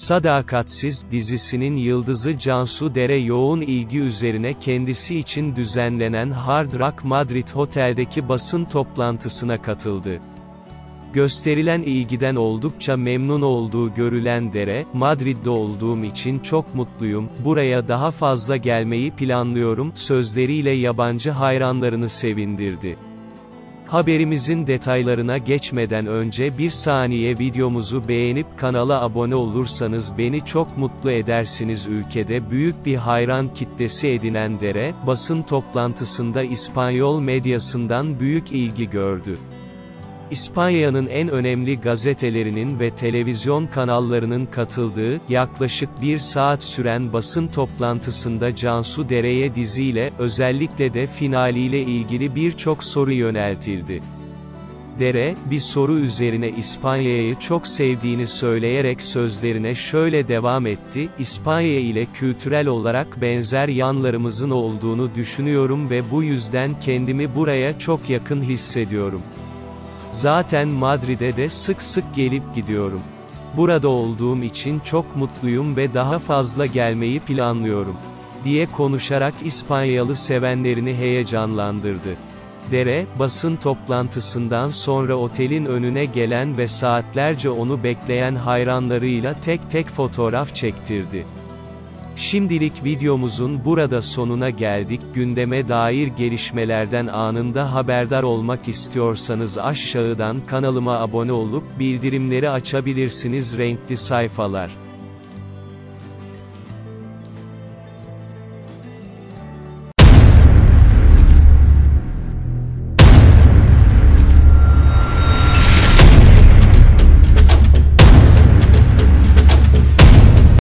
Sadakatsiz dizisinin yıldızı Cansu Dere yoğun ilgi üzerine kendisi için düzenlenen Hard Rock Madrid Hotel'deki basın toplantısına katıldı. Gösterilen ilgiden oldukça memnun olduğu görülen Dere, "Madrid'de olduğum için çok mutluyum, buraya daha fazla gelmeyi planlıyorum" sözleriyle yabancı hayranlarını sevindirdi. Haberimizin detaylarına geçmeden önce bir saniye videomuzu beğenip kanala abone olursanız beni çok mutlu edersiniz. Ülkede büyük bir hayran kitlesi edinen Dere, basın toplantısında İspanyol medyasından büyük ilgi gördü. İspanya'nın en önemli gazetelerinin ve televizyon kanallarının katıldığı, yaklaşık 1 saat süren basın toplantısında Cansu Dere'ye diziyle, özellikle de finaliyle ilgili birçok soru yöneltildi. Dere, bir soru üzerine İspanya'yı çok sevdiğini söyleyerek sözlerine şöyle devam etti: "İspanya ile kültürel olarak benzer yanlarımızın olduğunu düşünüyorum ve bu yüzden kendimi buraya çok yakın hissediyorum. Zaten Madrid'e de sık sık gelip gidiyorum. Burada olduğum için çok mutluyum ve daha fazla gelmeyi planlıyorum" diye konuşarak İspanyalı sevenlerini heyecanlandırdı. Dere, basın toplantısından sonra otelin önüne gelen ve saatlerce onu bekleyen hayranlarıyla tek tek fotoğraf çektirdi. Şimdilik videomuzun burada sonuna geldik. Gündeme dair gelişmelerden anında haberdar olmak istiyorsanız aşağıdan kanalıma abone olup bildirimleri açabilirsiniz. Renkli sayfalar.